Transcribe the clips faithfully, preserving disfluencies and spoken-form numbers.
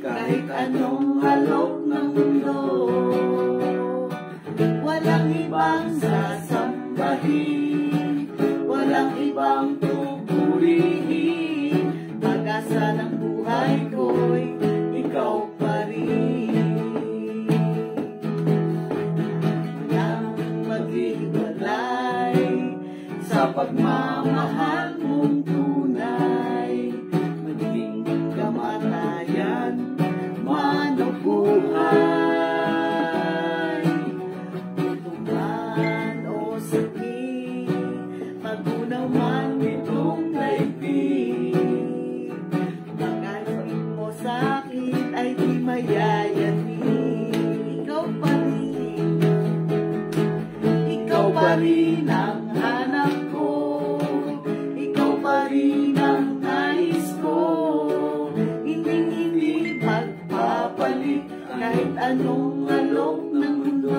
kahit anong alok ng mundo. Walang ibang sasambahin, walang ibang pupurihin. Pag-asa ng buhay ko'y ikaw pa rin. Walang maghiwalay sa pagmamahal mong tunay. Maging kamatayan man o buhay, utuman o sakit, magunaw man itong daigdig. Pag-asin mo sa'kin ay di mayayanig. Ikaw pa rin, ikaw pa rin ang hanap ko, ikaw pa rin ang nais ko. Hindi-hindi magpapalit kahit anong alok ng mundo.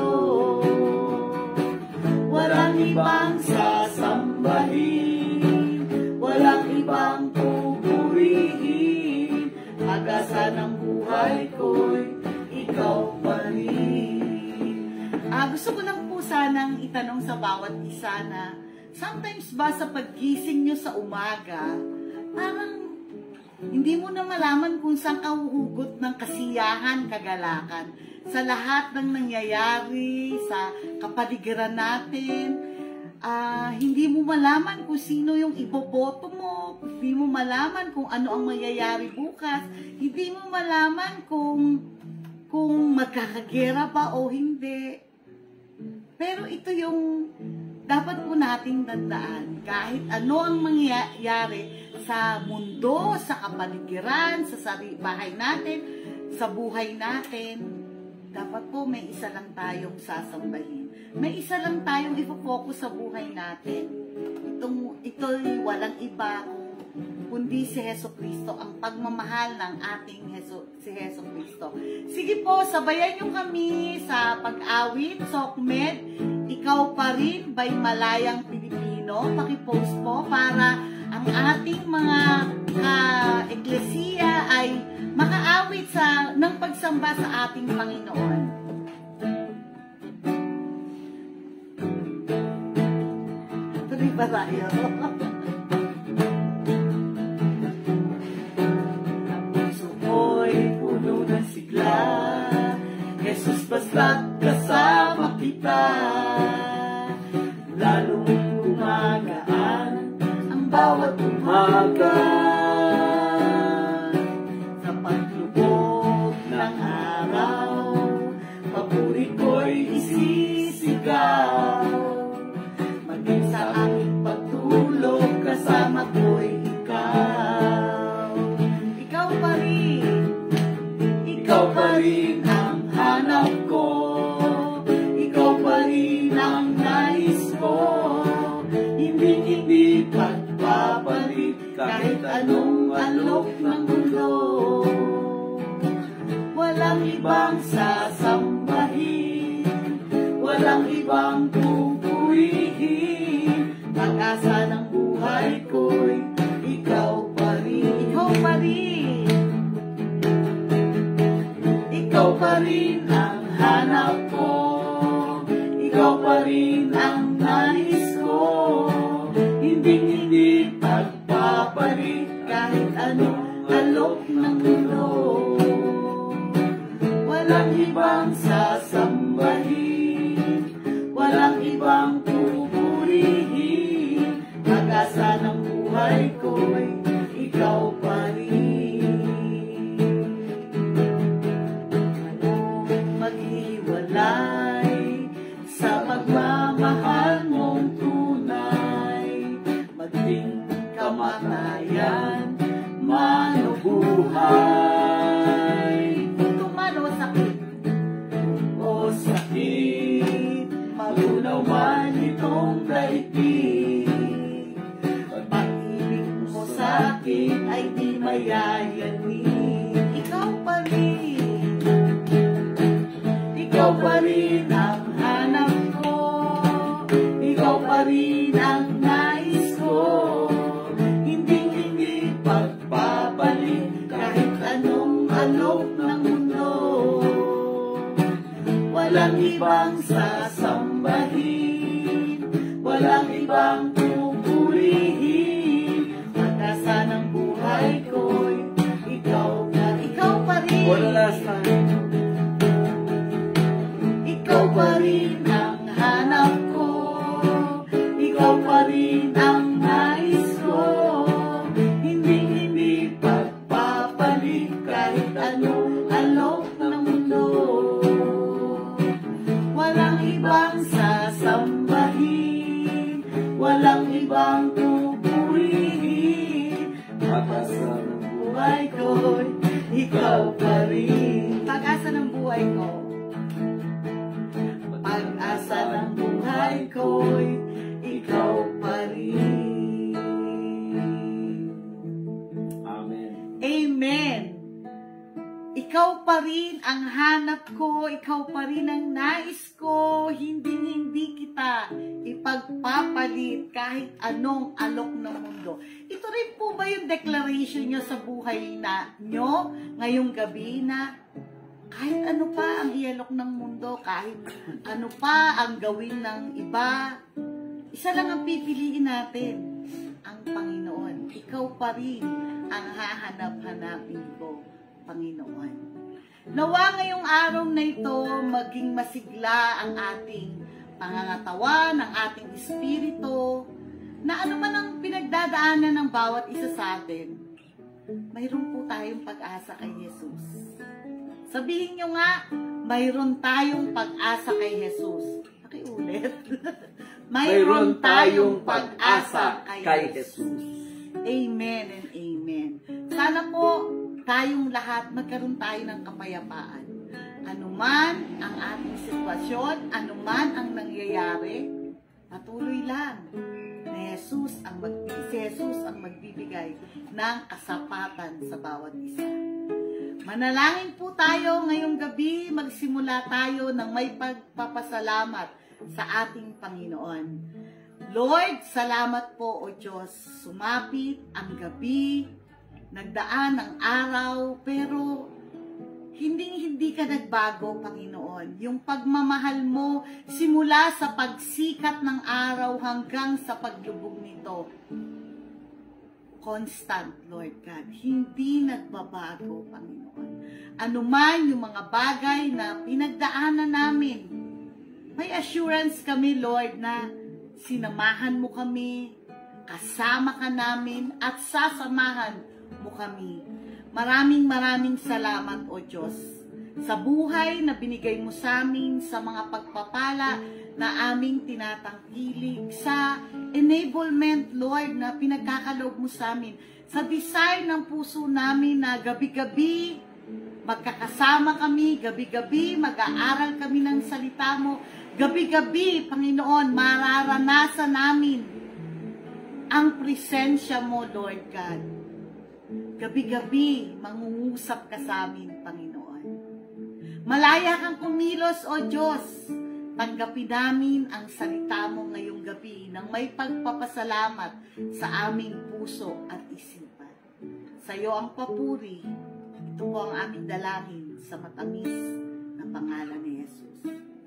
Walang ibang sasambahin, walang ibang pupurihin. Pag-asa ng buhay ko'y ikaw pa rin. Ah, gusto ko lang po sanang itanong sa bawat isa na sometimes ba sa paggising nyo sa umaga, parang hindi mo na malaman kung saan ka huhugot ng kasiyahan, kagalakan. Sa lahat ng nangyayari, sa kapaligiran natin, uh, hindi mo malaman kung sino yung iboboto mo, hindi mo malaman kung ano ang mangyayari bukas, hindi mo malaman kung, kung magkakagera pa o hindi. Pero ito yung dapat po nating tandaan, kahit ano ang mangyayari sa mundo, sa kapaligiran, sa sarili bahay natin, sa buhay natin, dapat po may isa lang tayong sasambahin. May isa lang tayong ifo-focus sa buhay natin. Itong, ito'y walang iba kundi si Jesucristo, ang pagmamahal ng ating Heso, si Jesucristo. Sige po, sabayan niyo kami sa pag-awit, Sokmed, Ikaw Pa Rin by Malayang Pilipino. Paki-post po para ang ating mga ka-eklesiya ay makaawit sa, ng pagsamba sa ating Panginoon. Tuloy ba tayo? Jesus, basta't kasama kita, lalong gumagaan ang bawat umaga. Sa paglubog ng araw, papuri ko'y isisigaw. Maging sa aking pagtulog, kasama ko'y ikaw. Ikaw pa rin, ikaw pa rin ang hanap ko, ikaw pa rin ang nais ko. Hindi-hindi pagpapalit kahit anong alok ng mundo. Walang ibang sasambahin, walang ibang pupurihin. Pag-asa ng buhay ko'y ikaw pa rin. Ikaw pa rin, ikaw pa rin ang hanap ko, ikaw pa rin ang nais ko. Hindi-hindi pagpapalit kahit anong alok ng mundo. Walang ibang sasambahin, walang ibang pupurihin. Pag-asa ng buhay ko'y ikaw pa rin. Maghiwalay sa pagmamahal mong tunay. Maging kamatayan man o buhay, utuman o sakit, ng mundo. Walang ibang sasambahin, walang ibang pupurihin. Pag-asa ng buhay ko'y ikaw na, ikaw pa rin. One last time. Ikaw pa rin ang hanap ko, ikaw pa rin ang nais ko. Hindi, hindi pagpapalit kahit anong alok ng mundo. Walang ibang sasambahin, walang ibang pupurihin. Pag-asa ng Buhay ko'y ikaw pa rin. Pag-asa ng buhay ko. Pag-asa ng buhay ko'y ikaw pa rin. Amen. Amen. Ikaw pa rin ang hanap ko, ikaw pa rin ang nais ko, hindi hindi kita ipagpapalit kahit anong alok ng mundo. Ito rin po ba yung declaration nyo sa buhay na nyo ngayong gabi na kahit ano pa ang ialok ng mundo, kahit ano pa ang gawin ng iba, isa lang ang pipiliin natin, ang Panginoon. Ikaw pa rin ang hahanap-hanapin ko, Panginoon. Nawa ngayong araw na ito, maging masigla ang ating pangangatawan, ang ating espiritu, na ano man ang pinagdadaanan ng bawat isa sa atin, mayroon po tayong pag-asa kay Jesus. Sabihin nyo nga, mayroon tayong pag-asa kay Jesus. Pakiulit. Mayroon tayong pag-asa kay Jesus. Amen and amen. Sana po, tayong lahat magkaroon tayo ng kapayapaan. Anuman ang ating sitwasyon, anuman ang nangyayari, patuloy lang na Jesus ang, magbibigay, si Jesus ang magbibigay ng kasapatan sa bawat isa. Manalangin po tayo ngayong gabi, magsimula tayo ng may pagpapasalamat sa ating Panginoon. Lord, salamat po o Diyos, sumapit ang gabi, nagdaan ang araw, pero hindi-hindi ka nagbago, Panginoon. Yung pagmamahal mo, simula sa pagsikat ng araw hanggang sa paglubog nito, constant, Lord God. Hindi nagbabago, Panginoon. Ano man yung mga bagay na pinagdaanan namin, may assurance kami, Lord, na sinamahan mo kami, kasama ka namin, at sasamahan mo kami. Maraming maraming salamat, O Diyos, sa buhay na binigay mo sa amin, sa mga pagpapala na aming tinatangkilik, sa enablement, Lord, na pinagkakaloob mo sa amin, sa desire ng puso namin na gabi-gabi magkakasama kami, gabi-gabi mag-aaral kami ng salita mo, gabi-gabi, Panginoon, mararanasan namin ang presensya mo, Lord God. Gabi-gabi, mangungusap ka sa amin, Panginoon. Malaya kang kumilos, O Diyos. Tanggapin namin ang salita mo ngayong gabi nang may pagpapasalamat sa aming puso at isipan. Sa iyo ang papuri. Ito po ang aming dalangin sa matamis na pangalan ni Jesus.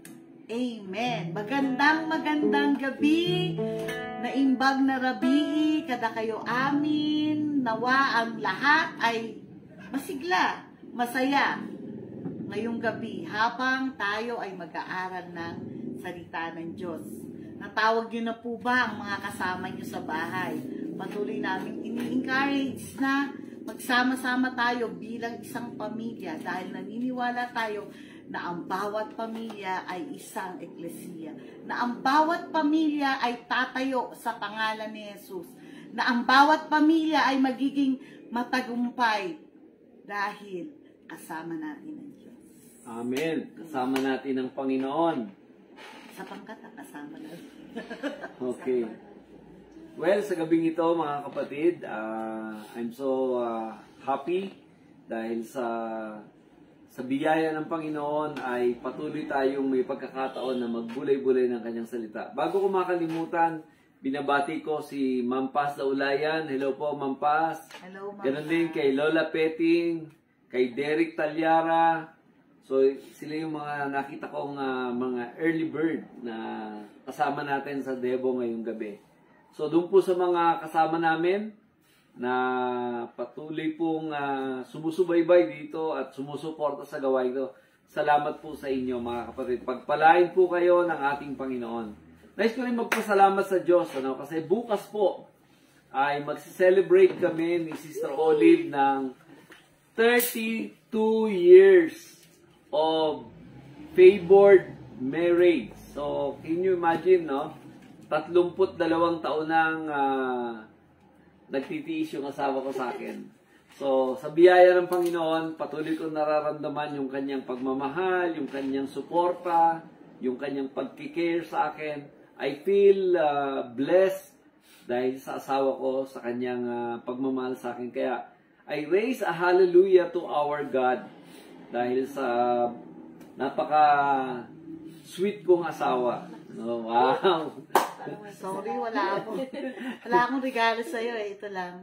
Amen. Magandang magandang gabi. Naimbag na rabii, kada kayo amin. Nawa ang lahat ay masigla, masaya ngayong gabi habang tayo ay mag-aaral ng salita ng Diyos. Natawag niyo na po ba ang mga kasama niyo sa bahay? Patuloy namin ini-encourage na magsama-sama tayo bilang isang pamilya dahil naniniwala tayo na ang bawat pamilya ay isang eklesiya, na ang bawat pamilya ay tatayo sa pangalan ni Jesus, na ang bawat pamilya ay magiging matagumpay dahil kasama natin ang Diyos. Amen. Kasama natin ang Panginoon. Sa pangkat, kasama natin. Okay. Well, sa gabing ito, mga kapatid, uh, I'm so uh, happy dahil sa sa biyaya ng Panginoon ay patuloy tayong may pagkakataon na magbulay-bulay ng kanyang salita. Bago ko makalimutan, binabati ko si Ma'am Paz Daulayan. Hello po, Ma'am Paz. Hello, Ma'am. Ganon din kay Lola Peting, kay Derek Talyara. So, sila yung mga nakita kong uh, mga early bird na kasama natin sa Debo ngayong gabi. So, doon po sa mga kasama namin na patuloy pong uh, sumusubaybay dito at sumusuporta sa gawain ito. Salamat po sa inyo mga kapatid. Pagpalain po kayo ng ating Panginoon. Nais ko rin magpasalamat sa Diyos ano? Kasi bukas po ay magse-celebrate kami ni Sister Olive ng thirty-two years of favored marriage. So, can you imagine, no? tatlumput dalawang taon nang uh, nagtitiis yung asawa ko sa akin. So, sa biyaya ng Panginoon, patuloy kong nararamdaman yung kanyang pagmamahal, yung kanyang suporta, yung kanyang pagkikare sa akin. I feel uh, blessed dahil sa asawa ko, sa kanyang uh, pagmamahal sa akin. Kaya, I raise a hallelujah to our God dahil sa napaka sweet kong asawa. Oh, wow! Sorry, wala ako. Wala akong regalo sa'yo eh. Ito lang.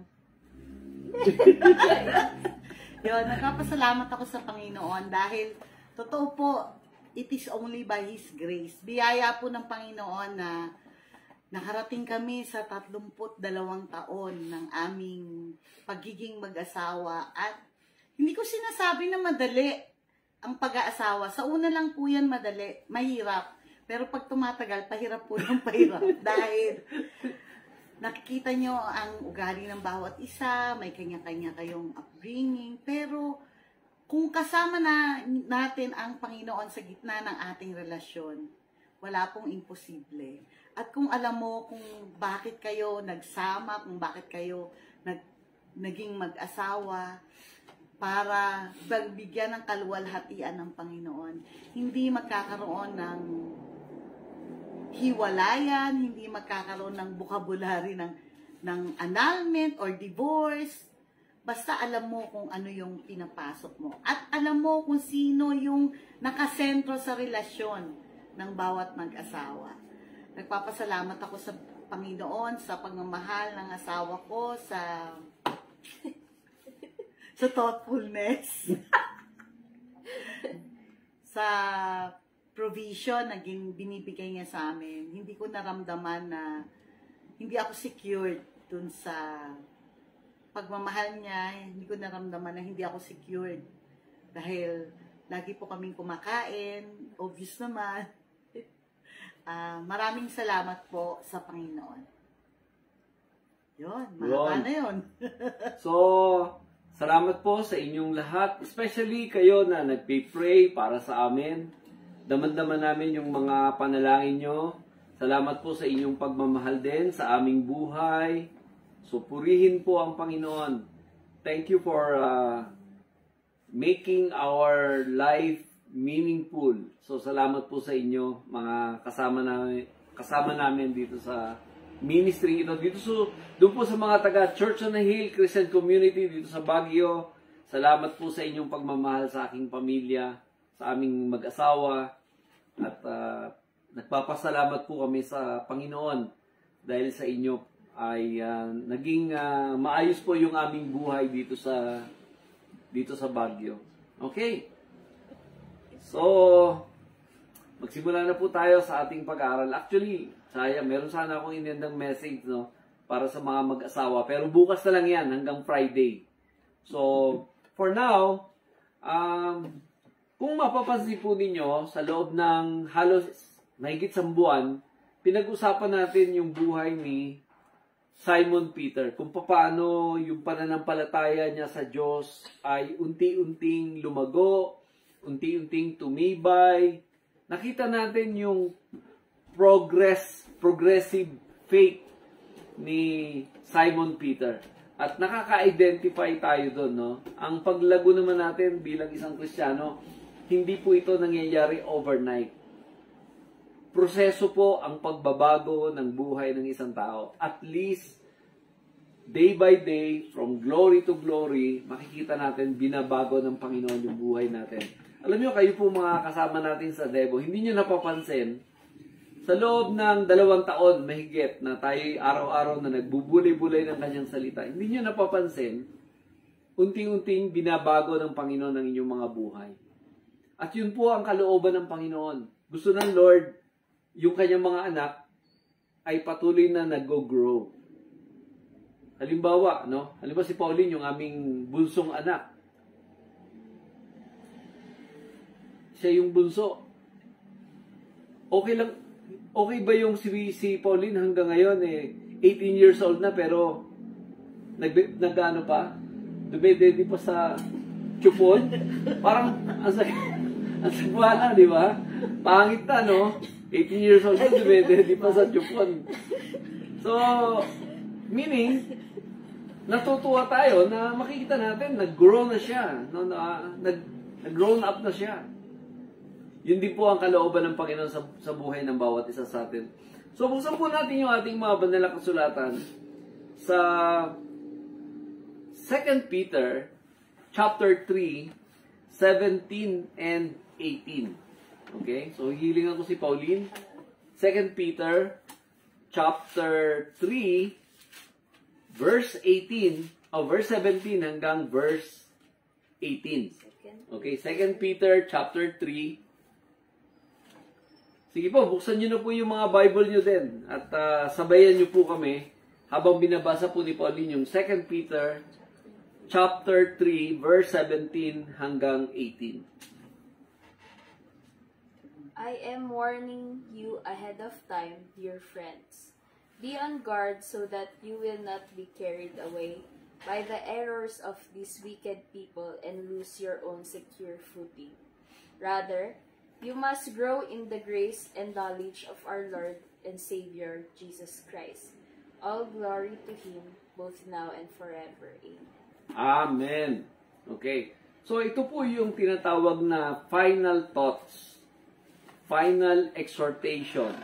Yun, nagpapasalamat ako sa Panginoon dahil totoo po, it is only by His grace. Biyaya po ng Panginoon na nakarating kami sa tatlumput dalawang taon ng aming pagiging mag-asawa at hindi ko sinasabi na madali ang pag-aasawa. Sa una lang po yan madali, mahirap. Pero pag tumatagal, pahirap po ng pahirap. Dahil nakikita nyo ang ugali ng bawat isa, may kanya-kanya kayong upbringing. Pero kung kasama na natin ang Panginoon sa gitna ng ating relasyon, wala pong imposible. At kung alam mo kung bakit kayo nagsama, kung bakit kayo nag, naging mag-asawa, para bigyan ng kaluwalhatian ng Panginoon, hindi magkakaroon ng hiwalayan, hindi magkakaroon ng vocabulary ng, ng annulment or divorce. Basta alam mo kung ano yung pinapasok mo. At alam mo kung sino yung nakasentro sa relasyon ng bawat mag-asawa. Nagpapasalamat ako sa Panginoon sa pagmamahal ng asawa ko, sa sa thoughtfulness, sa provision na binibigay niya sa amin. Hindi ko naramdaman na hindi ako secured dun sa pagmamahal niya. Hindi ko naramdaman na hindi ako secured dahil lagi po kaming kumakain, obvious naman. Uh, maraming salamat po sa Panginoon. Yun, mahaba na yun. So, salamat po sa inyong lahat, especially kayo na nagpe-pray para sa amin. Daman-daman namin yung mga panalangin nyo. Salamat po sa inyong pagmamahal din sa aming buhay. So, purihin po ang Panginoon. Thank you for uh, making our life meaningful. So, salamat po sa inyo, mga kasama namin, kasama namin dito sa ministry ito. Dito so, doon po sa mga taga Church on the Hill Christian Community dito sa Baguio. Salamat po sa inyong pagmamahal sa aking pamilya, sa aming mag-asawa. At uh, nagpapasalamat po kami sa Panginoon dahil sa inyo ay uh, naging uh, maayos po yung aming buhay dito sa dito sa Baguio. Okay. So, magsimula na po tayo sa ating pag-aaral. Actually, sayang, meron sana akong inendang message, no, para sa mga mag-asawa. Pero bukas na lang yan, hanggang Friday. So, for now, um, kung mapapansin po ninyo, sa loob ng halos mahigit isang buwan, pinag-usapan natin yung buhay ni Simon Peter. Kung paano yung pananampalataya niya sa Diyos ay unti-unting lumago, unti-unting tumibay. Nakita natin yung progress, progressive faith ni Simon Peter. At nakaka-identify tayo doon, no? Ang paglago naman natin bilang isang Kristiyano, hindi po ito nangyayari overnight. Proseso po ang pagbabago ng buhay ng isang tao. At least, day by day, from glory to glory, makikita natin binabago ng Panginoon yung buhay natin. Alam niyo, kayo po mga kasama natin sa Debo, hindi niyo napapansin, sa loob ng dalawang taon, mahigit, na tayo araw-araw na nagbubulay-bulay ng kanyang salita, hindi niyo napapansin, unting-unting binabago ng Panginoon ang inyong mga buhay. At yun po ang kalooban ng Panginoon. Gusto ng Lord, yung kanyang mga anak ay patuloy na nag-grow. Halimbawa, no? Halimbawa si Pauline, yung aming bunsong anak. Siya yung bunso. Okay lang, okay ba yung si, si Pauline hanggang ngayon, eh, eighteen years old na, pero nag, nag-ano pa? Dumedede pa sa chupon? Parang, ang ang sagwala, di ba? Pangit na, no? eighteen years old na, dumedede pa sa chupon. So, meaning, natutuwa tayo na makikita natin, nag-grow na siya. No? Na, nag, nag-grown up na siya. Yun din po ang kalooban ng Panginoon sa, sa buhay ng bawat isa sa atin. So, buksan po natin yung ating mga banal na kasulatan sa Second Peter chapter three, seventeen and eighteen. Okay? So, hihilingan ko si Pauline. Second Peter chapter three, verse eighteen, o oh, verse seventeen hanggang verse eighteen. Okay, Second Peter chapter three. Sige po, buksan nyo na po yung mga Bible nyo din. At uh, sabayan nyo po kami habang binabasa po ni Pauline yung Second Peter chapter three, verse seventeen hanggang eighteen. I am warning you ahead of time, dear friends. Be on guard so that you will not be carried away by the errors of these wicked people and lose your own secure footing. Rather, you must grow in the grace and knowledge of our Lord and Savior, Jesus Christ. All glory to Him, both now and forever. Amen. Amen. Okay. So, ito po yung tinatawag na final thoughts, final exhortation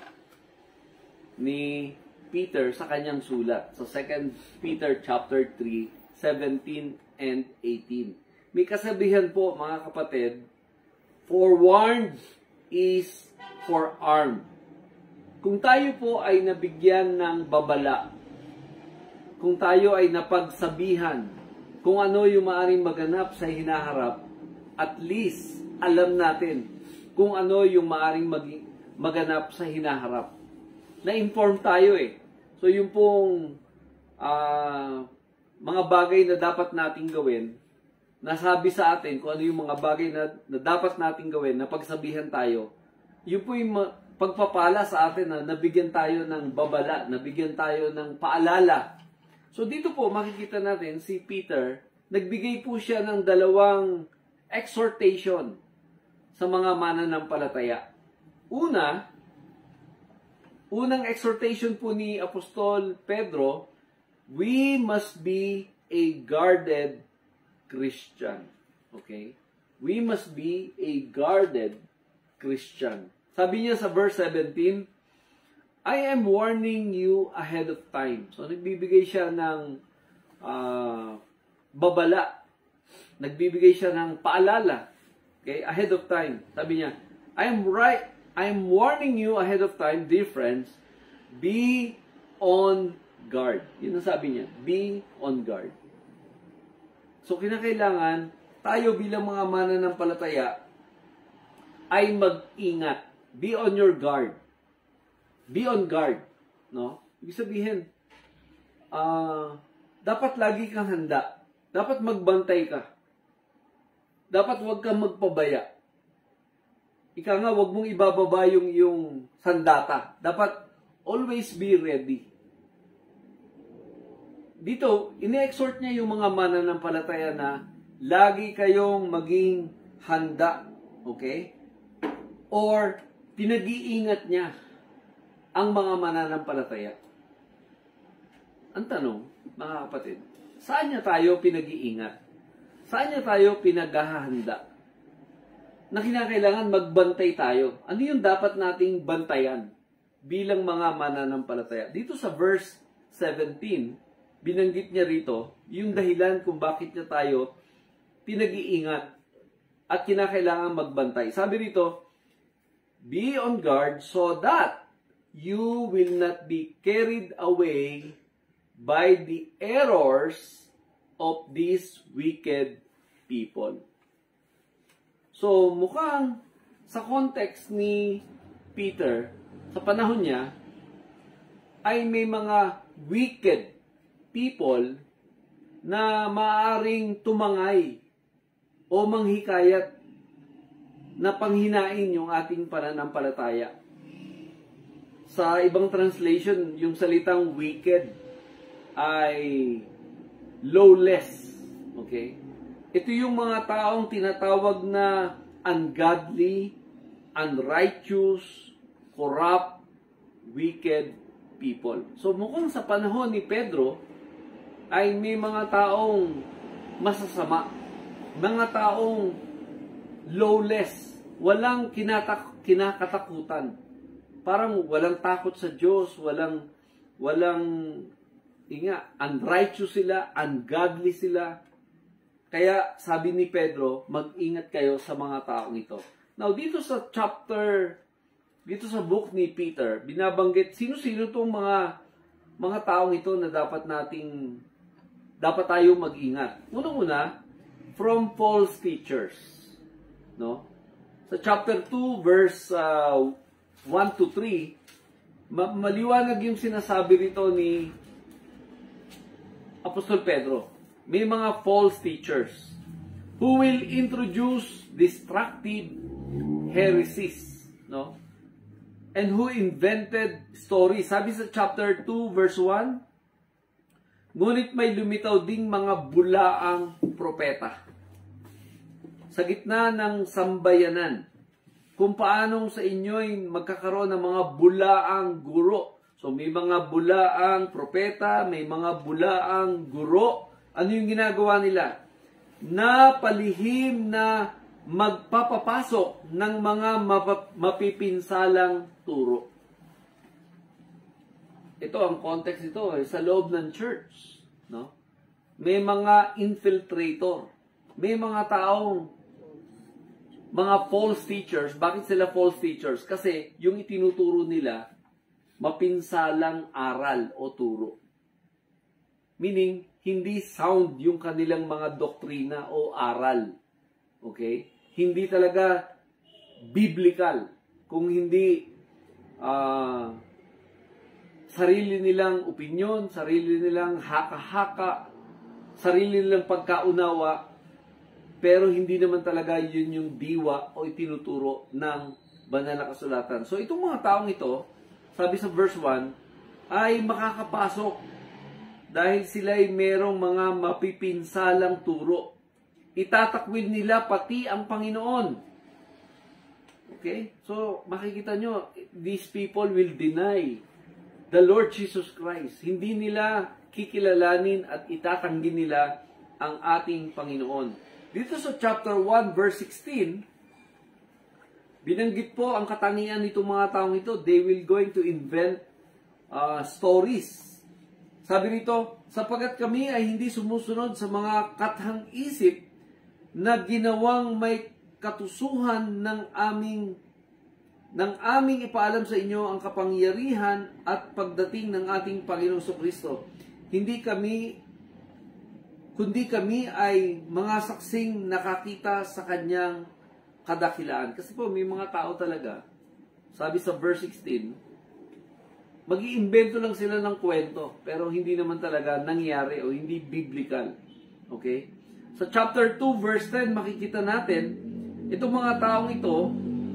ni Peter sa kanyang sulat. So, Second Peter chapter three, seventeen and eighteen. May kasabihan po, mga kapatid, forewarned is forearmed. Kung tayo po ay nabigyan ng babala, kung tayo ay napagsabihan, kung ano yung maaaring maganap sa hinaharap, at least alam natin kung ano yung maaaring mag- maganap sa hinaharap. Na-inform tayo eh. So yung pong uh, mga bagay na dapat nating gawin, nasabi sa atin kung ano yung mga bagay na, na dapat nating gawin, na pagsabihan tayo, yun po yung pagpapala sa atin na nabigyan tayo ng babala, nabigyan tayo ng paalala. So dito po makikita natin si Peter, nagbigay po siya ng dalawang exhortation sa mga mananampalataya. Una, unang exhortation po ni Apostol Pedro, we must be a guarded Christian. Okay? We must be a guarded Christian. Sabi niya sa verse seventeen, I am warning you ahead of time. So, nagbibigay siya ng uh, babala. Nagbibigay siya ng paalala. Okay? Ahead of time. Sabi niya, I am right, I am warning you ahead of time, dear friends, be on guard. Yun ang sabi niya, be on guard. So, kinakailangan, tayo bilang mga mananampalataya, ay mag-ingat. Be on your guard. Be on guard. No? Ibig sabihin, uh, dapat lagi kang handa. Dapat magbantay ka. Dapat huwag kang magpabaya. Ika nga, huwag mong ibababa yung, yung sandata. Dapat always be ready. Dito, ine-exhort niya yung mga mananampalataya na lagi kayong maging handa. Okay? Or, pinag-iingat niya ang mga mananampalataya. Ang tanong, mga kapatid, saan niya tayo pinag-iingat? Saan niya tayo pinaghahanda? Na kinakailangan magbantay tayo. Ano yung dapat nating bantayan bilang mga mananampalataya? Dito sa verse seventeen, binanggit niya rito yung dahilan kung bakit niya tayo pinag-iingat at kinakailangan magbantay. Sabi rito, be on guard so that you will not be carried away by the errors of these wicked people. So, mukhang sa context ni Peter, sa panahon niya, ay may mga wicked people na maaaring tumangay o manghikayat na panghinain yung ating pananampalataya. Sa ibang translation, yung salitang wicked ay lawless. Okay? Ito yung mga taong tinatawag na ungodly, unrighteous, corrupt, wicked people. So mukhang sa panahon ni Pedro ay may mga taong masasama, mga taong lawless, walang kinatak kinakatakutan. Parang walang takot sa Diyos, walang walang inga, unrighteous sila, ungodly sila. Kaya sabi ni Pedro, mag-ingat kayo sa mga taong ito. Now, dito sa chapter, dito sa book ni Peter, binabanggit sino-sino itong mga mga taong ito na dapat nating dapat tayo mag-ingat. Unang-una, from false teachers. No? Sa chapter two, verse uh, one to three, ma- maliwanag yung sinasabi rito ni Apostol Pedro. May mga false teachers who will introduce destructive heresies, no? And who invented stories. Sabi sa chapter two, verse one, ngunit may lumitaw ding mga bulaang propeta sa gitna ng sambayanan, kung paanong sa inyo'y magkakaroon ng mga bulaang guro. So may mga bulaang propeta, may mga bulaang guro. Ano yung ginagawa nila? Na palihim na magpapapasok ng mga mapipinsalang turo. Ito ang context ito eh, sa loob ng church. No? May mga infiltrator. May mga taong, mga false teachers. Bakit sila false teachers? Kasi yung itinuturo nila, mapinsalang aral o turo. Meaning, hindi sound yung kanilang mga doktrina o aral. Okay? Hindi talaga biblical. Kung hindi uh, sarili nilang opinyon, sarili nilang haka-haka, sarili nilang pagkaunawa, pero hindi naman talaga yun yung diwa o itinuturo ng banal na kasulatan. So itong mga taong ito, sabi sa verse one, ay makakapasok dahil sila ay merong mga mapipinsalang turo. Itatakwil nila pati ang Panginoon. Okay? So, makikita nyo, these people will deny the Lord Jesus Christ. Hindi nila kikilalanin at itatanggi nila ang ating Panginoon. Dito sa chapter one, verse sixteen, binanggit po ang katangian nitong mga taong ito. They will going to invent uh, stories. Sabi nito, sapagat kami ay hindi sumusunod sa mga kathang isip na ginawang may katusuhan ng aming ng aming ipaalam sa inyo ang kapangyarihan at pagdating ng ating Panginoong Kristo. Hindi kami, kundi kami ay mga saksing nakakita sa kanyang kadakilaan. Kasi po, may mga tao talaga, sabi sa verse sixteen, mag-iimbento lang sila ng kwento, pero hindi naman talaga nangyari o hindi biblical. Okay? Sa chapter two, verse ten, makikita natin, itong mga taong ito,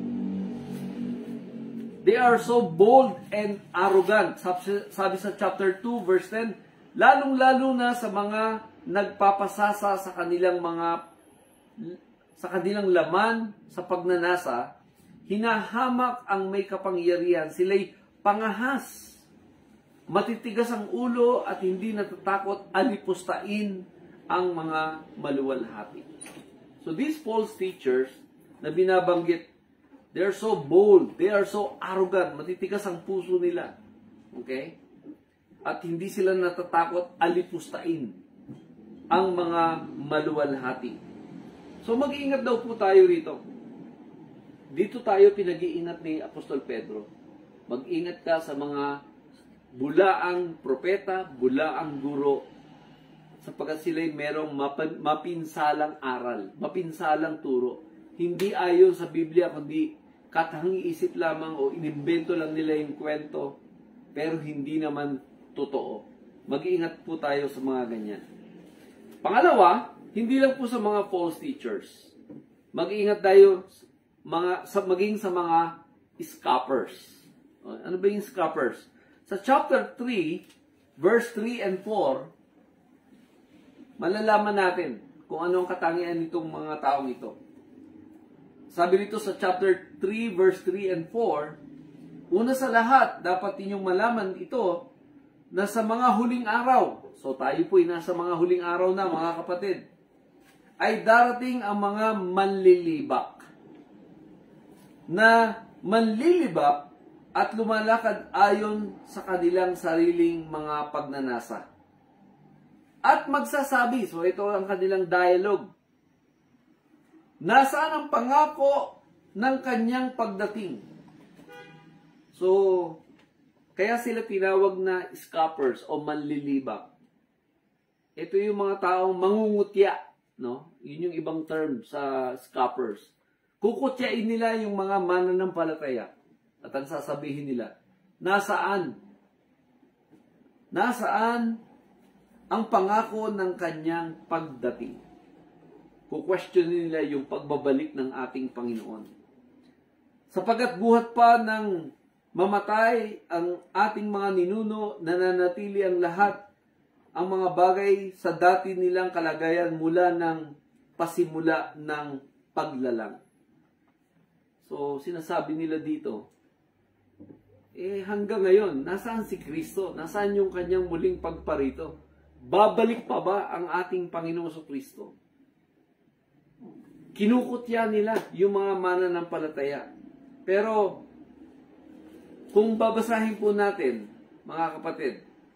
they are so bold and arrogant. Sabi sa chapter two, verse ten, lalong-lalo na sa mga nagpapasasa sa kanilang mga, sa kanilang laman, sa pagnanasa, hinahamak ang may kapangyarihan. Sila'y pangahas, matitigas ang ulo at hindi natatakot alipustain ang mga maluwalhati. So these false teachers na binabanggit, they are so bold, they are so arrogant, matitigas ang puso nila. Okay? At hindi sila natatakot alipustain ang mga maluwalhati. So mag-iingat daw po tayo rito. Dito tayo pinag-iingat ni Apostol Pedro. Mag-ingat ka sa mga bulaang propeta, bulaang guro. sapagkat sila'y merong map- mapinsalang aral, mapinsalang turo. Hindi ayon sa Biblia, kundi katang-isip lamang o inimbento lang nila yung kwento, pero hindi naman totoo. Mag-iingat po tayo sa mga ganyan. Pangalawa, hindi lang po sa mga false teachers. Mag-iingat tayo mga, sa, maging sa mga scoffers. Ano ba yung scoffers? Sa chapter three, verse three and four, malalaman natin kung ano ang katangian nitong mga taong ito. Sabi nito sa chapter three, verse three and four, una sa lahat, dapat ninyong malaman ito na sa mga huling araw, so tayo po'y nasa mga huling araw na, mga kapatid, ay darating ang mga manlilibak na manlilibak at lumalakad ayon sa kanilang sariling mga pagnanasa. At magsasabi, so ito ang kanilang dialogue, nasaan ang pangako ng kanyang pagdating? So, kaya sila tinawag na scoffers o manlilibak. Ito yung mga taong mangungutya, no? Yun yung ibang term sa scoffers. Kukutyain nila yung mga mananampalataya. At ang sasabihin nila, nasaan? Nasaan ang pangako ng kanyang pagdating? Ku-question nila yung pagbabalik ng ating Panginoon. Sapagat buhat pa ng mamatay ang ating mga ninuno, nananatili ang lahat ang mga bagay sa dati nilang kalagayan mula ng pasimula ng paglalang. So, sinasabi nila dito, eh hanggang ngayon, nasaan si Kristo? Nasaan yung kanyang muling pagparito? Babalik pa ba ang ating Panginoon sa Kristo? Kinukutya nila yung mga mananampalataya. Pero, kung babasahin po natin, mga kapatid,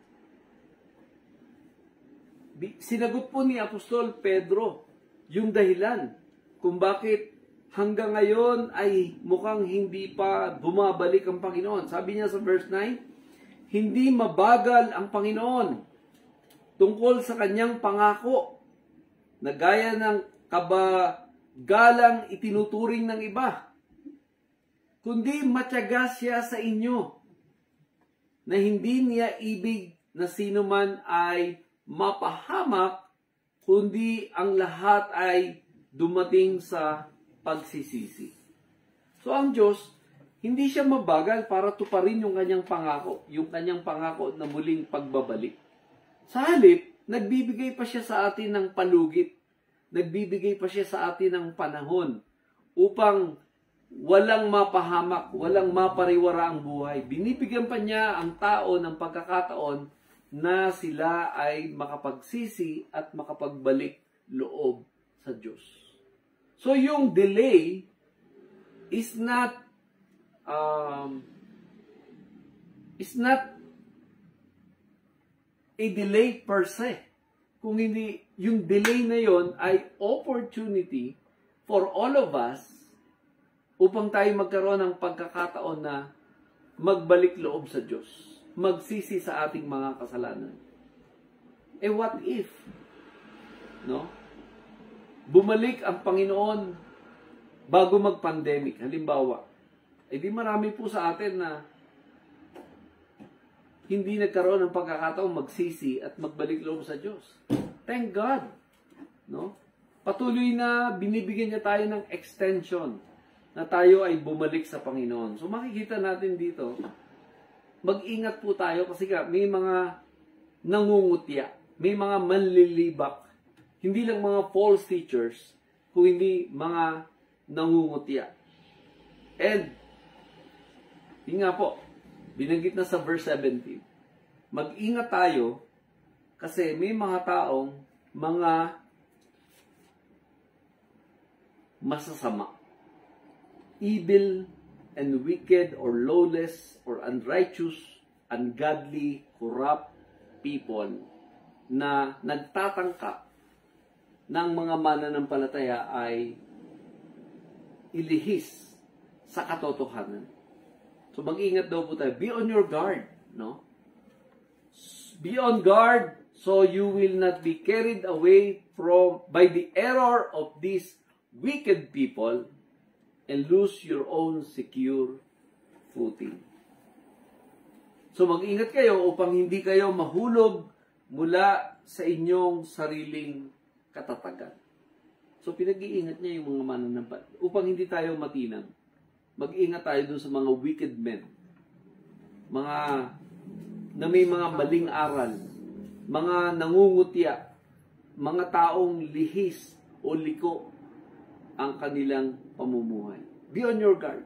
sinagot po ni Apostol Pedro yung dahilan kung bakit hanggang ngayon ay mukhang hindi pa bumabalik ang Panginoon. Sabi niya sa verse nine, hindi mabagal ang Panginoon tungkol sa kanyang pangako na gaya ng kabagalang itinuturing ng iba, kundi matyaga siya sa inyo na hindi niya ibig na sino man ay mapahamak, kundi ang lahat ay dumating sa pagsisisi. So ang Diyos, hindi siya mabagal para tuparin yung kanyang pangako, yung kanyang pangako na muling pagbabalik. Sa halip, nagbibigay pa siya sa atin ng palugit, nagbibigay pa siya sa atin ng panahon upang walang mapahamak, walang mapariwara ang buhay. Binibigyan pa niya ang tao ng pagkakataon na sila ay makapagsisi at makapagbalik loob sa Diyos. So yung delay is not um, is not a delay per se. Kung hindi, yung delay na yon ay opportunity for all of us upang tayo magkaroon ng pagkakataon na magbalik loob sa Diyos, magsisi sa ating mga kasalanan. Eh what if, no? Bumalik ang Panginoon bago mag-pandemic, halimbawa. Eh di marami po sa atin na hindi nagkaroon ng pagkakataon magsisi at magbalik loob sa Diyos. Thank God, no? Patuloy na binibigyan niya tayo ng extension na tayo ay bumalik sa Panginoon. So makikita natin dito, mag-ingat po tayo kasi ka, may mga nangungutya, may mga manlilibak, hindi lang mga false teachers, kung hindi mga nangungutya. And, yun nga po, binanggit na sa verse seventeen, mag-ingat tayo kasi may mga taong mga masasama, evil and wicked or lawless or unrighteous, ungodly, corrupt people na nagtatangka ng mga mananampalataya ay ilihis sa katotohanan. So mag-ingat daw po tayo. Be on your guard, no? Be on guard so you will not be carried away from by the error of these wicked people and lose your own secure footing. So mag-ingat kayo upang hindi kayo mahulog mula sa inyong sariling katatagan. So pinag-iingat niya yung mga mananampalataya upang hindi tayo matinag. Mag-ingat tayo dun sa mga wicked men. Mga na may mga maling aral, mga nangungutya, mga taong lihis o liko ang kanilang pamumuhay. Be on your guard.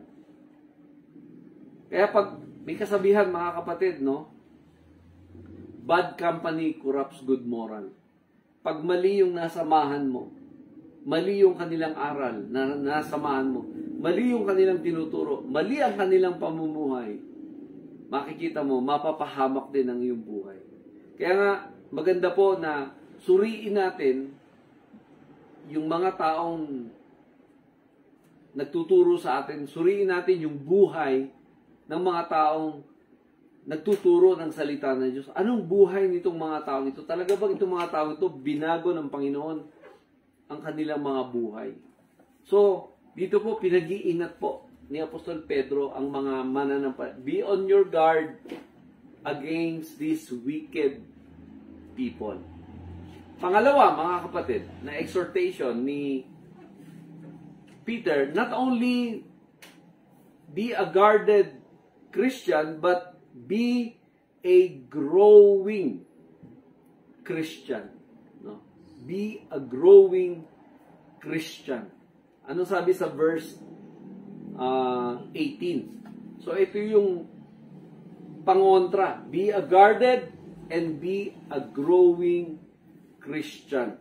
Kaya pag may kasabihan, mga kapatid, no? Bad company corrupts good moral. Pag mali yung nasamahan mo, mali yung kanilang aral na nasamahan mo, mali yung kanilang tinuturo, mali ang kanilang pamumuhay, makikita mo, mapapahamak din ang iyong buhay. Kaya nga, maganda po na suriin natin yung mga taong nagtuturo sa atin, suriin natin yung buhay ng mga taong nagtuturo ng salita ng Diyos. Anong buhay nitong mga taong ito? Talaga bang itong mga taong ito binago ng Panginoon ang kanilang mga buhay? So, dito po pinag-iingat po ni Apostol Pedro ang mga mananampalataya. Be on your guard against these wicked people. Pangalawa, mga kapatid, na exhortation ni Peter, not only be a guarded Christian, but be a growing Christian. No? Be a growing Christian. Ano sabi sa verse uh, eighteen? So ito yung pangontra. Be a guarded and be a growing Christian.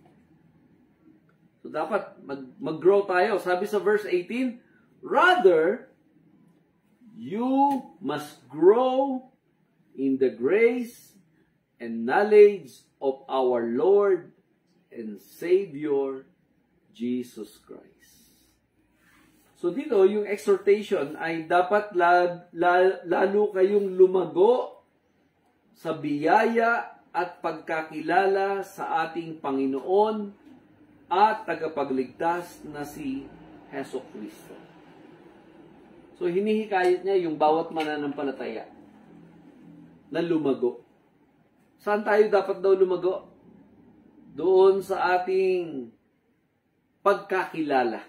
So dapat mag mag-grow tayo. Sabi sa verse eighteen, rather, you must grow in the grace and knowledge of our Lord and Savior, Jesus Christ. So dito, yung exhortation ay dapat la, la, lalo kayong lumago sa biyaya at pagkakilala sa ating Panginoon at tagapagligtas na si Jesucristo. So, hinihikayat niya yung bawat mananampalataya na lumago. Saan tayo dapat daw lumago? Doon sa ating pagkakilala.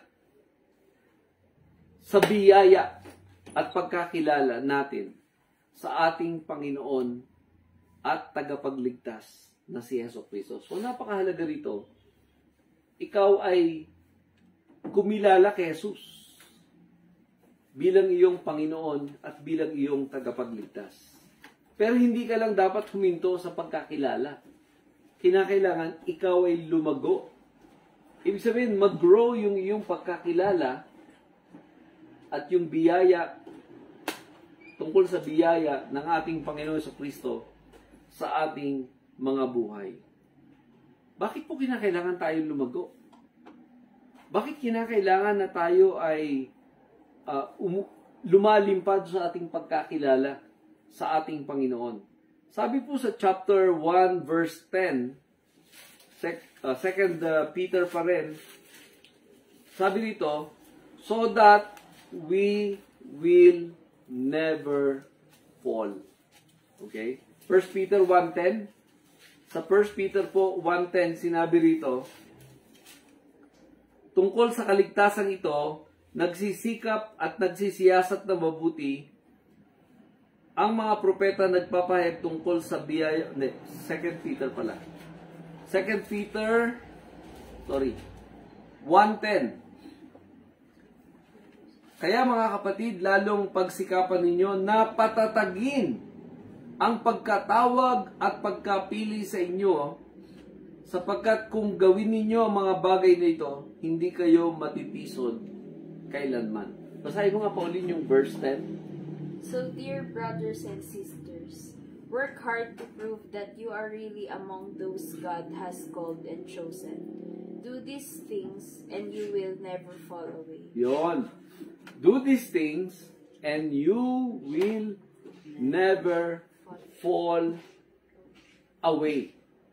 Sa biyaya at pagkakilala natin sa ating Panginoon at tagapagligtas na si Jesucristo. So, napakahalaga rito. Ikaw ay kumilala kay Jesus bilang iyong Panginoon at bilang iyong tagapagligtas. Pero hindi ka lang dapat huminto sa pagkakilala. Kinakailangan ikaw ay lumago. Ibig sabihin, mag-grow yung iyong pagkakilala at yung biyaya, tungkol sa biyaya ng ating Panginoon sa Kristo sa ating mga buhay. Bakit po kinakailangan tayo lumago? Bakit kinakailangan na tayo ay Uh, um, lumalimpad sa ating pagkakilala sa ating Panginoon? Sabi po sa chapter one verse ten, sec, uh, second uh, Peter pa rin, sabi dito, so that we will never fall. Okay? First Peter one ten, sa First Peter po one ten, sinabi rito, tungkol sa kaligtasan ito, nagsisikap at nagsisiyasat na mabuti ang mga propeta nagpapahayag tungkol sa biyaya. Hindi, Second Peter pala. Second Peter, sorry, one ten. Kaya mga kapatid, lalong pagsikapan ninyo na patatagin ang pagkatawag at pagkapili sa inyo, sapagkat kung gawin ninyo ang mga bagay na ito, hindi kayo matitisod kailanman. Basahin mo nga pa ulit yung verse ten. So, dear brothers and sisters, work hard to prove that you are really among those God has called and chosen. Do these things and you will never fall away. Yon. Do these things and you will never fall away.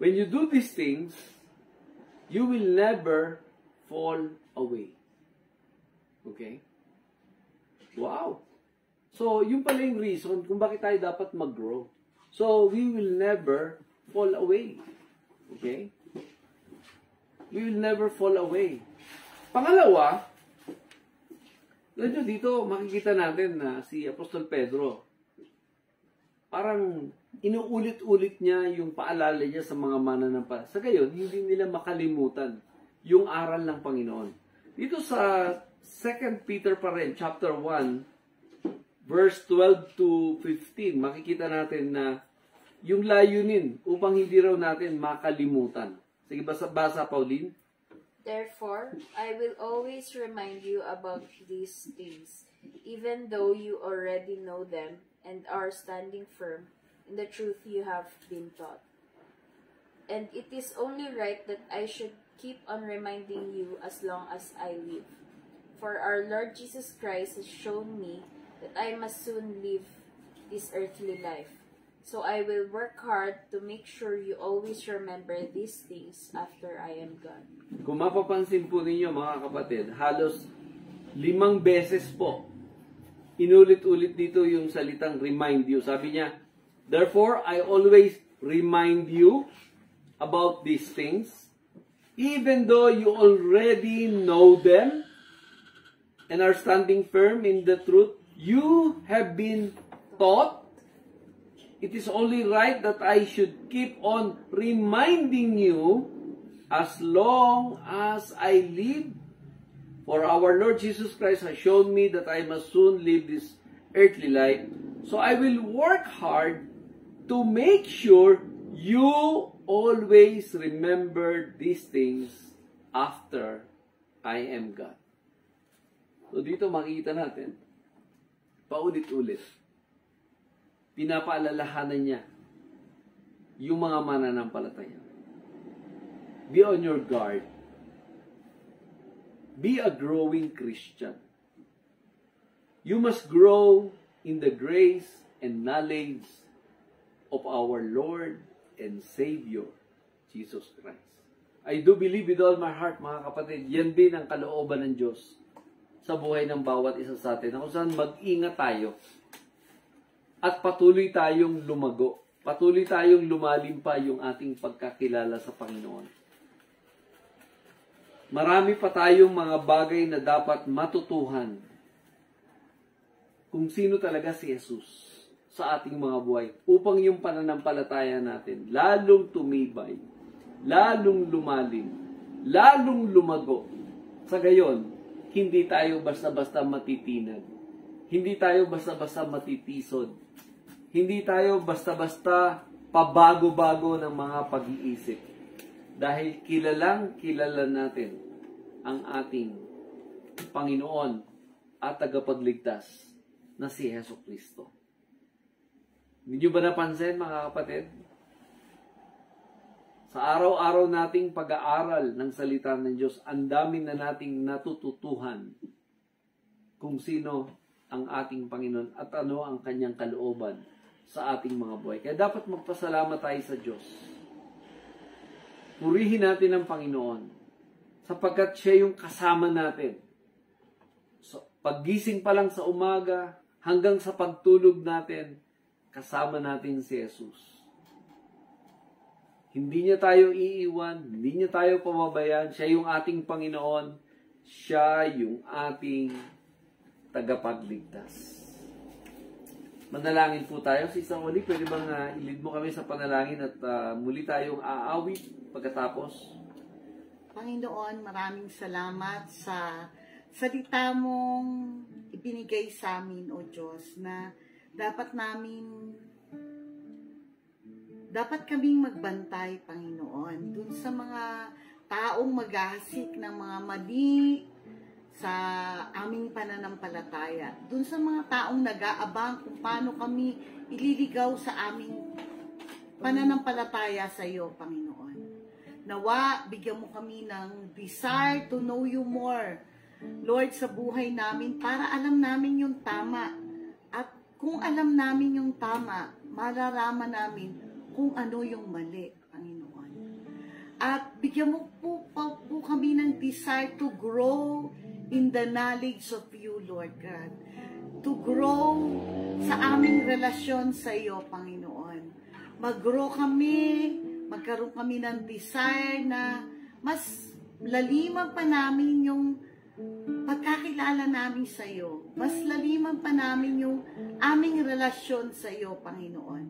when you do these things, you will never fall away. Okay? Wow! So, yun pala yung reason kung bakit tayo dapat mag-grow. So, we will never fall away. Okay? We will never fall away. Pangalawa, alam nyo, dito makikita natin na si Apostol Pedro, parang inuulit-ulit niya yung paalala niya sa mga mananampalataya. Sa gayon, hindi nila makalimutan yung aral ng Panginoon. Dito sa Second Peter pa rin, chapter one, verse twelve to fifteen, makikita natin na yung layunin upang hindi raw natin makalimutan. Sige, basa, basa Pauline. Therefore, I will always remind you about these things, even though you already know them and are standing firm in the truth you have been taught. And it is only right that I should keep on reminding you as long as I live. For our Lord Jesus Christ has shown me that I must soon leave this earthly life. So I will work hard to make sure you always remember these things after I am gone. Kung mapapansin po ninyo mga kapatid, halos limang beses po inulit-ulit dito yung salitang remind you. Sabi niya, therefore I always remind you about these things, even though you already know them and are standing firm in the truth you have been taught. It is only right that I should keep on reminding you as long as I live. For our Lord Jesus Christ has shown me that I must soon leave this earthly life. So I will work hard to make sure you always remember these things after I am gone. So dito makikita natin, paulit-ulit, pinapaalalahanan niya yung mga mananampalataya. Be on your guard. Be a growing Christian. You must grow in the grace and knowledge of our Lord and Savior, Jesus Christ. I do believe with all my heart, mga kapatid, yan din ang kalooban ng Diyos sa buhay ng bawat isa sa atin. Kung saan mag-ingat tayo at patuloy tayong lumago. Patuloy tayong lumalim pa yung ating pagkakilala sa Panginoon. Marami pa tayong mga bagay na dapat matutuhan kung sino talaga si Jesus sa ating mga buhay upang yung pananampalataya natin lalong tumibay, lalong lumalim, lalong lumago. Sa gayon, hindi tayo basta-basta matitinag. Hindi tayo basta-basta matitisod. Hindi tayo basta-basta pabago-bago ng mga pag-iisip. Dahil kilalang kilala natin ang ating Panginoon at tagapagligtas na si Jesucristo. Hindi nyo ba napansin, mga kapatid? Sa araw-araw nating pag-aaral ng salita ng Diyos, ang dami na nating natututuhan kung sino ang ating Panginoon at ano ang kanyang kalooban sa ating mga buhay. Kaya dapat magpasalamat tayo sa Diyos. Purihin natin ang Panginoon sapagkat siya yung kasama natin. So, paggising pa lang sa umaga hanggang sa pagtulog natin, kasama natin si Jesus. Hindi niya tayo iiwan, hindi niya tayo pamabayaan. Siya yung ating Panginoon, siya yung ating tagapagligtas. Manalangin po tayo. Si Isang Oli, pwede bang uh, ilid mo kami sa panalangin at uh, muli tayong aawit pagkatapos? Panginoon, maraming salamat sa salita mong ibinigay sa amin, O Diyos, na dapat namin, dapat kaming magbantay, Panginoon, dun sa mga taong maghahasik ng mga mali sa aming pananampalataya. Dun sa mga taong nag-aabang kung paano kami ililigaw sa aming pananampalataya sa iyo, Panginoon. Nawa, bigyan mo kami ng desire to know you more, Lord, sa buhay namin para alam namin yung tama. At kung alam namin yung tama, malalaman namin kung ano yung mali, Panginoon. At bigyan mo po, po, po kami ng desire to grow in the knowledge of you, Lord God. To grow sa aming relasyon sa iyo, Panginoon. Mag-grow kami, magkaroon kami ng desire na mas laliman pa namin yung pagkakilala namin sa iyo. Mas laliman pa namin yung aming relasyon sa iyo, Panginoon.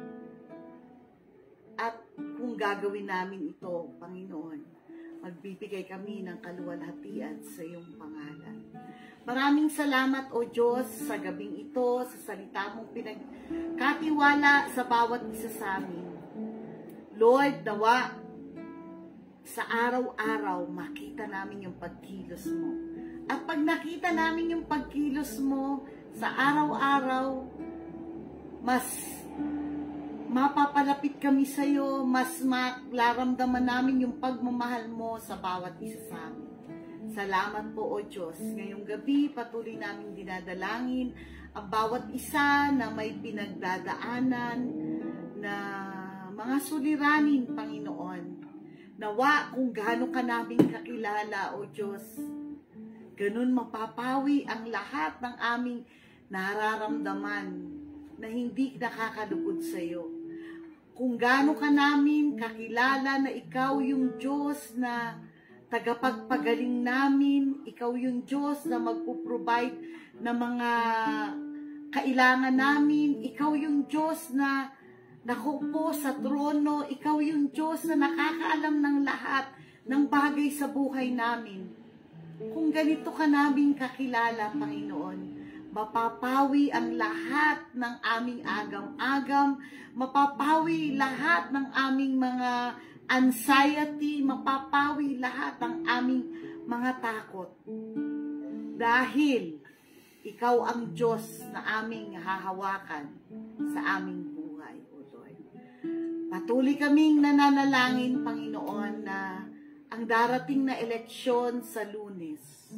At kung gagawin namin ito, Panginoon, magbibigay kami ng kaluwalhatian sa iyong pangalan. Maraming salamat, O Diyos, sa gabing ito, sa salita mong pinagkatiwala sa bawat isa sa amin. Lord, nawa, sa araw-araw, makita namin yung pagkilos mo. At pag nakita namin yung pagkilos mo sa araw-araw, mas mapapalapit kami sa iyo, mas malaramdaman namin yung pagmamahal mo sa bawat isa sa amin. Salamat po, O Diyos. Ngayong gabi, patuloy namin dinadalangin ang bawat isa na may pinagdadaanan na mga suliranin, Panginoon. Nawa kung gaano ka namin kakilala, O Diyos, ganun mapapawi ang lahat ng aming nararamdaman na hindi nakakalugod sa iyo. Kung gaano ka namin kakilala na ikaw yung Diyos na tagapagpagaling namin, ikaw yung Diyos na magpo-provide ng mga kailangan namin, ikaw yung Diyos na nakupo sa trono, ikaw yung Diyos na nakakaalam ng lahat ng bagay sa buhay namin. Kung ganito ka namin kakilala, Panginoon, mapapawi ang lahat ng aming agam-agam, mapapawi lahat ng aming mga anxiety, mapapawi lahat ng aming mga takot. Dahil ikaw ang Diyos na aming hahawakan sa aming buhay, O Lord. Patuloy kaming nananalangin, Panginoon, na ang darating na eleksyon sa Lunes,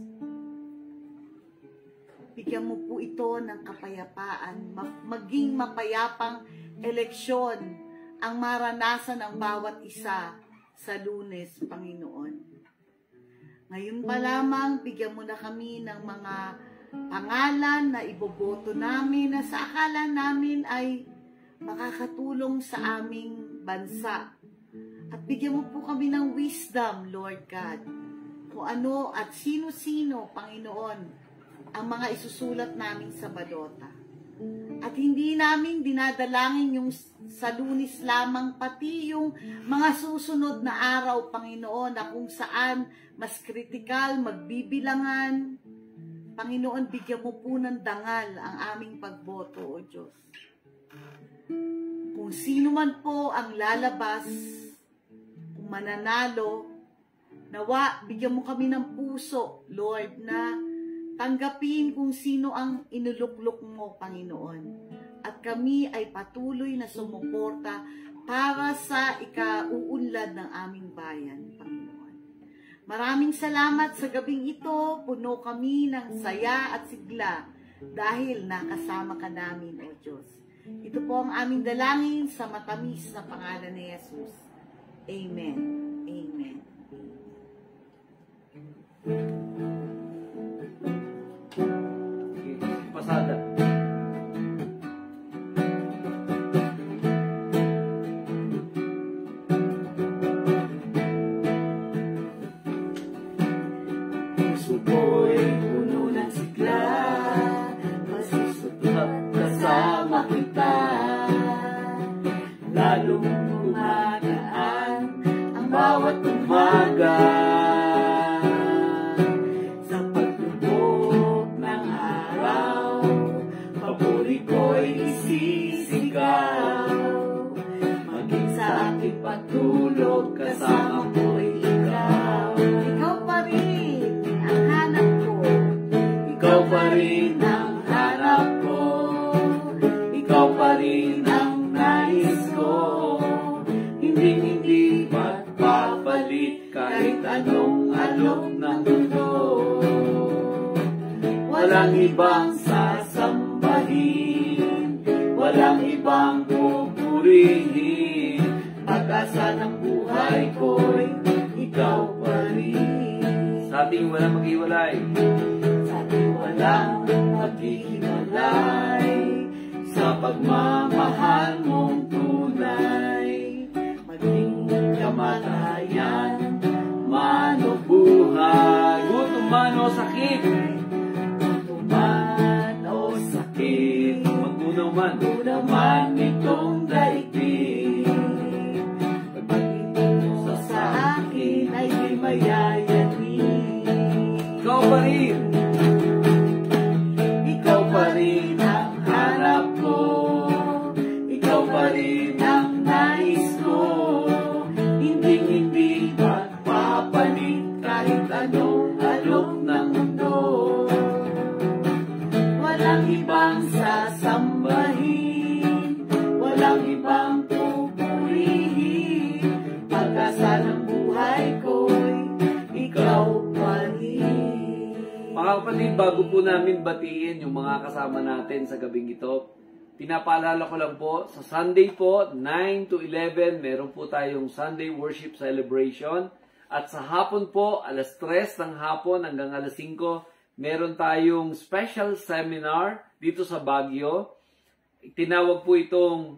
bigyan mo po ito ng kapayapaan, maging mapayapang eleksyon ang maranasan ng bawat isa sa Lunes, Panginoon. Ngayon pa lamang, bigyan mo na kami ng mga pangalan na iboboto namin na sa akala namin ay makakatulong sa aming bansa. At bigyan mo po kami ng wisdom, Lord God, kung ano at sino-sino, Panginoon, ang mga isusulat namin sa balota. At hindi namin dinadalangin yung sa Lunes lamang, pati yung mga susunod na araw, Panginoon, na kung saan mas kritikal, magbibilangan. Panginoon, bigyan mo po ng dangal ang aming pagboto, O Diyos. Kung sino man po ang lalabas, kung mananalo, nawa, bigyan mo kami ng puso, Lord, na tanggapin kung sino ang inuluklok mo, Panginoon. At kami ay patuloy na sumuporta para sa ikauunlad ng aming bayan, Panginoon. Maraming salamat sa gabing ito. Puno kami ng saya at sigla dahil nakasama ka namin, O Diyos. Ito po ang aming dalangin sa matamis na pangalan ni Jesus. Amen. Amen. Pasada. Puso ko'y puno ng sigla, masusutap kasama kita, lalong gumagaan ang bawat umaga. Patulog kasama ko'y ikaw. Ikaw pa rin ang hanap ko. Ikaw pa rin ang hanap ko. Ikaw pa rin ang nais ko. Hindi hindi magpapalit kahit anong alok ng mundo. Walang ibang sasambahin, walang ibang pupurihin. Pag-asa Pag-asa ng buhay ko'y ikaw pa rin. Sa ating walang maghiwalay, Sa ating walang maghihiwalay, sa pagmamahal mong tunay, maging kamatayan, man o buhay, gutom man o sakit, tuman o sakit, magtunaw man, tunaw man itong daigdig. Pagpagin mo sa akin ay di mayayanin. ikaw pa rin. Ikaw pa rin ang hanap ko, ikaw pa rin ang nais ko, hindi hindi magpapalit kahit anong alok ng mundo. Walang ibang sasambahin, walang ibang pupurihin, pag-asa ng buhay ko'y ikaw pa rin. Mga kapatid, bago po namin batiin yung mga kasama natin sa gabing ito, pinapaalala ko lang po, sa Sunday po, nine to eleven, meron po tayong Sunday Worship Celebration. At sa hapon po, alas tres ng hapon hanggang alas singko, meron tayong special seminar dito sa Baguio. Tinawag po itong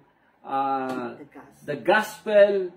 uh, The Gospel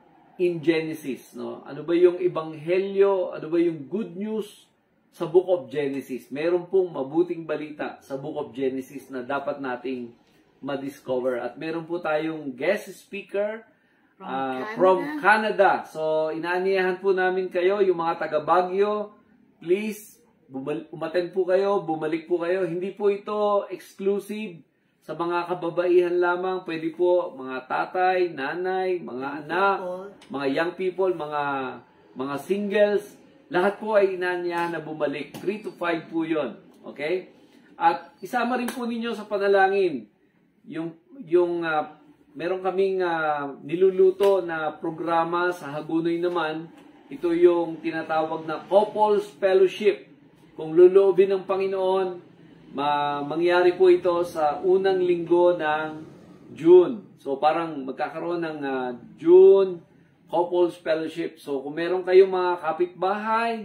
in Genesis. No? Ano ba yung ebanghelyo? Ano ba yung good news sa Book of Genesis? Meron pong mabuting balita sa Book of Genesis na dapat nating ma-discover. At meron po tayong guest speaker From, uh, Canada. from Canada. So, inaaniyahan po namin kayo, yung mga taga Baguio, please, umattend po kayo, bumalik po kayo. Hindi po ito exclusive sa mga kababaihan lamang. Pwede po mga tatay, nanay, mga anak, mga young people, mga mga singles. Lahat po ay inaaniyahan na bumalik. three to five po yun. Okay? At isama rin po ninyo sa panalangin yung yung uh, meron kaming uh, niluluto na programa sa Hagunoy naman. Ito yung tinatawag na Couples Fellowship. Kung luluobin ng Panginoon, ma mangyari po ito sa unang linggo ng June. So parang magkakaroon ng uh, June Couples Fellowship. So kung meron kayong mga kapitbahay,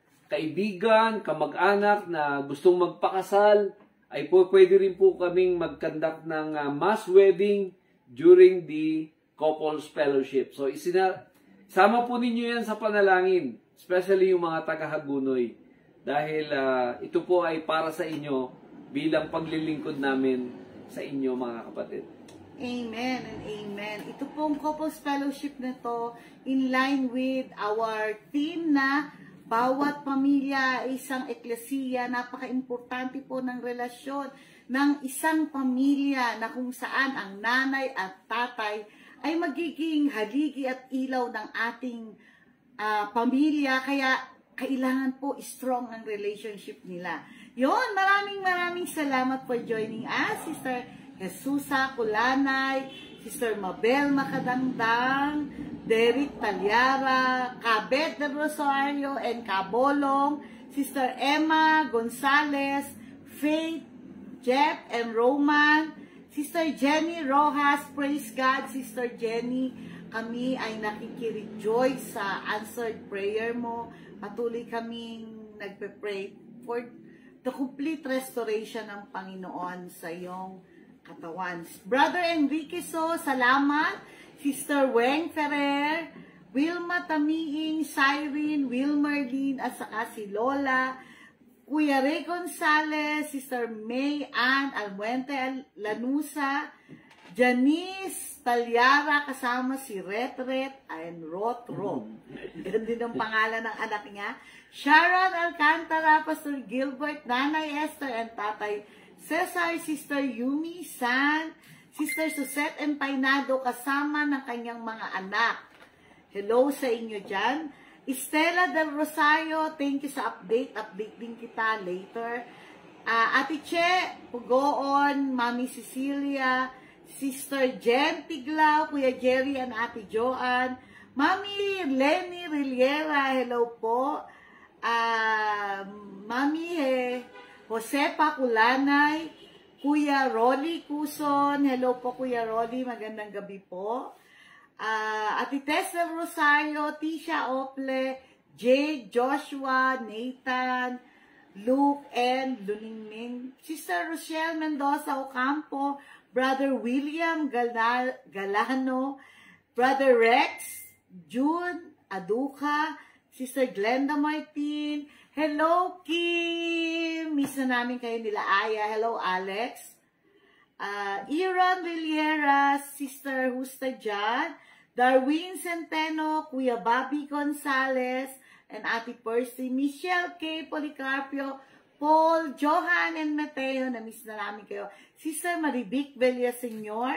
kaibigan, kamag-anak na gustong magpakasal, ay po pwede rin po kaming mag-conduct ng uh, mass wedding during the Couples Fellowship. So, isina, sama po ninyo yan sa panalangin, especially yung mga taga-Hagunoy. Dahil uh, ito po ay para sa inyo bilang paglilingkod namin sa inyo, mga kapatid. Amen and amen. Ito pong Couples Fellowship na to in line with our theme na bawat pamilya ay isang eklesiya. Napaka-importante po ng relasyon ng isang pamilya na kung saan ang nanay at tatay ay magiging haligi at ilaw ng ating uh, pamilya. Kaya kailangan po strong ang relationship nila. Yon, maraming maraming salamat for joining us, Sister Jesusa Kulanay, Sister Mabel Makadangdang, Derek Talyara, Kabet de Rosario and Kabolong, Sister Emma Gonzalez, Faith, Jeff and Roman, Sister Jenny Rojas, praise God, Sister Jenny, kami ay nakikirejoice sa answered prayer mo. Patuloy kaming nagpe-pray for the complete restoration ng Panginoon sa iyong katawan. Brother Enrique So, salamat. Sister Weng Ferrer, Wilma Tamiing, Cyrene, Wilmerlin, at saka si Lola, Kuya Ray Gonzalez, Sister May Ann Almuente Lanusa, Janice Talyara, kasama si Retret and Rotro. Ganun din ang pangalan ng anak niya. Sharon Alcantara, Pastor Gilbert, Nanay Esther, and Tatay Cesar, Sister Yumi San, Sister Susette Empainado, kasama ng kanyang mga anak. Hello sa inyo dyan. Estela del Rosario, thank you sa update. Update din kita later. Uh, Ate Che Pugoon, Mami Cecilia, Sister Jen Tiglao, Kuya Jerry and Ate Joanne, Mami Lenny Riliera, hello po. Uh, Mami eh, Josepa Kulanay, Kuya Rolly Cuson, hello po Kuya Rolly, magandang gabi po. uh, Ate Tess del Rosario, Tisha Ople, Jade, Joshua, Nathan, Luke, and Luningning, Sister Rochelle Mendoza Ocampo, Brother William Gala Galano, Brother Rex, June Aduca, Sister Glenda Martin, hello Kim, miss na namin kayo nila Aya, hello Alex, uh, Iron Villera, Sister Husta Jan, Darwin Centeno, Kuya Bobby Gonzalez, and Ate Percy, Michelle K. Policarpio, Paul, Johan, and Mateo, na miss na namin kayo, Sister Maribic Villaseñor,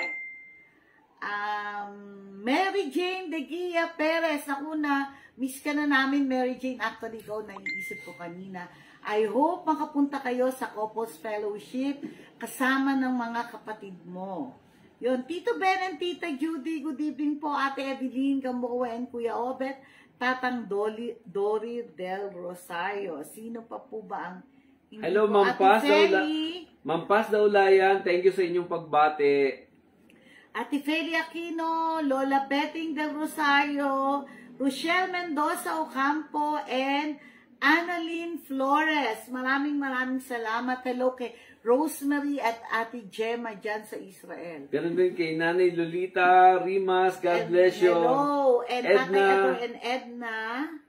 um, Mary Jane De Guia Perez, naku na, miss ka na namin, Mary Jane. Actually, ikaw naiisip ko kanina. I hope makapunta kayo sa Couples Fellowship kasama ng mga kapatid mo. Yun, Tito Ben and Tita Judy, good evening po. Ate Evelyn Gamboa and Kuya Obet, Tatang Dolly, Dory Del Rosario. Sino pa po ba ang... Hello, Ma'am Paz Ma'am Paz Daulayan, thank you sa inyong pagbate. Ate Feli Aquino, Lola Betting Del Rosario, Rochelle Mendoza Ocampo, and Annalyn Flores. Maraming maraming salamat. Hello kay Rosemary at Ate Gemma dyan sa Israel. Ganun din kay Nanay Lolita Rimas, God bless you. Hello, and Edna, Tatay Edo and Edna.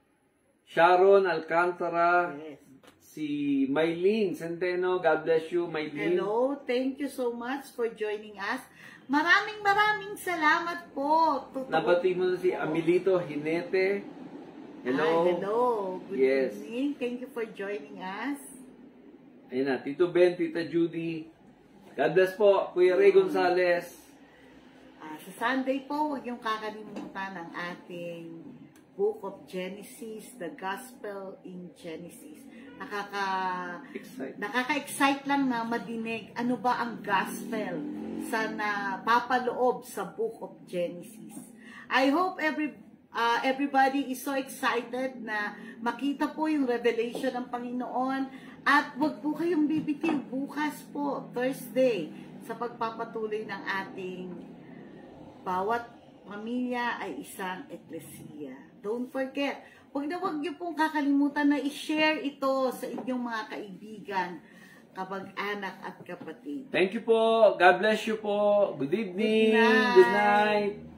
Sharon Alcantara. Yes. Si Maylene Centeno, God bless you, Maylene. Hello, thank you so much for joining us. Maraming maraming salamat po. Totoo. Nabati mo na si Amilito Hinete. Hello. Hi, hello. Good yes. evening. Thank you for joining us. Ayun na, Tito Ben, Tita Judy. God bless po, Kuya Ray Gonzalez. Uh, sa Sunday po, huwag niyong kakalimutan ang ating Book of Genesis, the Gospel in Genesis. Nakaka Excite. Nakaka-excite lang na madinig ano ba ang gospel sa napapaloob sa Book of Genesis. I hope every uh, everybody is so excited na makita po yung revelation ng Panginoon at wag po kayong bibitiw bukas po, Thursday, sa pagpapatuloy ng ating bawat pamilya ay isang eklesiya. Don't forget, huwag na huwag niyo pong kakalimutan na i-share ito sa inyong mga kaibigan, kapag-anak at kapatid. Thank you po. God bless you po. Good evening. Good night. Good night.